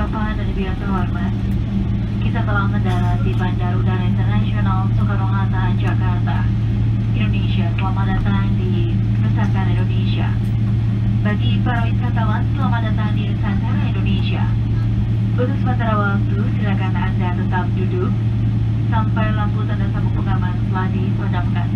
Bapak dan Ibu yang terhormat, kita telah mendarat di Bandara Udara Internasional Soekarno-Hatta, Jakarta, Indonesia. Selamat datang di Nusantara Indonesia. Bagi para wisatawan, selamat datang di Nusantara Indonesia. Untuk sementara waktu, silakan Anda tetap duduk sampai lampu tanda sabuk pengaman telah dipadamkan.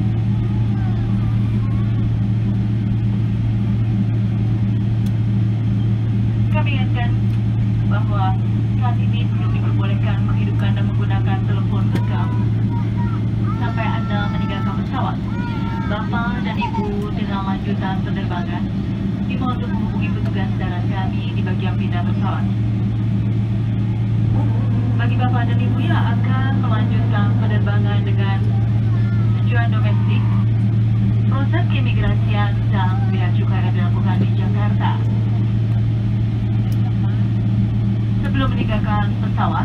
Kami ingatkan bahwa saat ini belum diperbolehkan menghidupkan dan menggunakan telepon genggam sampai Anda meninggalkan pesawat. Bapak dan Ibu dalam lanjutan penerbangan dimohon untuk menghubungi petugas darat kami di bagian pindah pesawat. Bagi Bapak dan Ibu yang akan melanjutkan penerbangan dengan tujuan domestik, proses keimigrasian dan bea cukai akan dilakukan di Jakarta. Sebelum meninggalkan pesawat,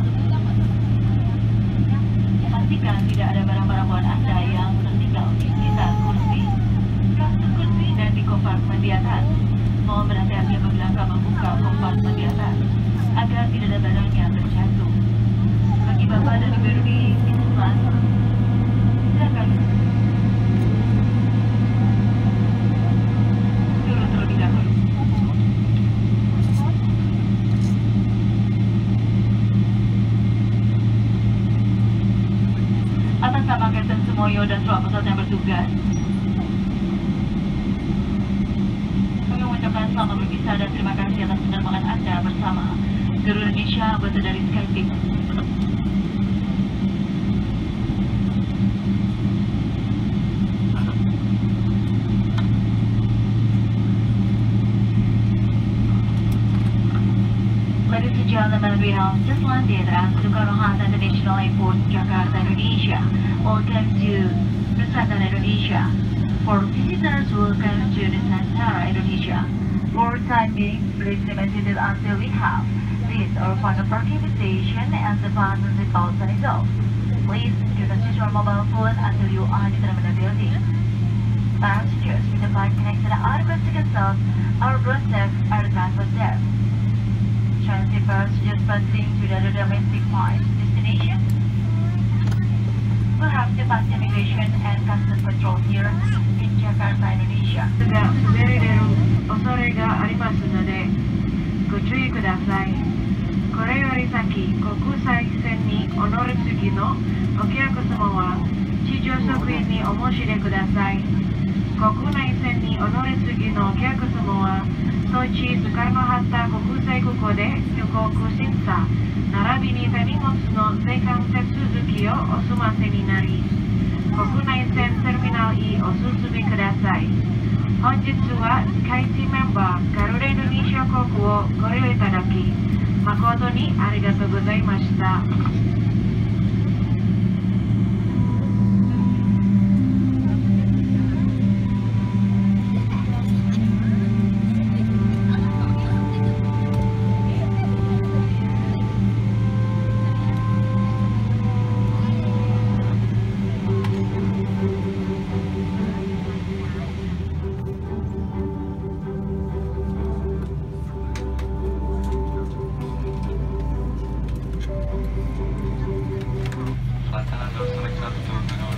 pastikan tidak ada barang-barang bawaan Anda yang tertinggal di sekitar kursi, kasut kursi, dan di kompartemen di atas. Mohon berhati-hati apabila akan membuka kompartemen di atas, agar tidak ada barang yang terjatuh. Bagi Bapak dan Ibu di bisnis class, silakan turun terlebih dahulu. Atas nama Kapten Sumoyo dan seluruh pesawat yang bertugas, kami mengucapkan selamat berpisah dan terima kasih atas penerbangan Anda bersama Garuda Indonesia Boeing dari Skypeak. Ladies and gentlemen, we have just landed at Soekarno-Hatta International Airport, Jakarta, Indonesia. Welcome to Nusantara, Indonesia. For visitors, welcome to Nusantara, Indonesia. For time being, please remain seated until we have reached our final parking station and the buttons is outside off. Please do not use your mobile phone until you are in the terminal building. Passengers with the flight connected are requested to consult our front desk at the transport desk. Transit passengers passing to the domestic flight destination will have to pass immigration and customs control here in Jakarta, Indonesia. が滑り出る恐れがありますのでご注意ください。これより先、国際線にお乗り継ぎのお客様は地上職員にお申し出ください。国内線にお乗り継ぎのお客様は当地スカルノハッタ国際空港で入国審査並びに手荷物の税関手続きをお済ませになり、国内線ターミナル E お進みください。本日はスカイティメンバーガルダインドネシア航空をご利用いただき誠にありがとうございました。 Arus select 1 turun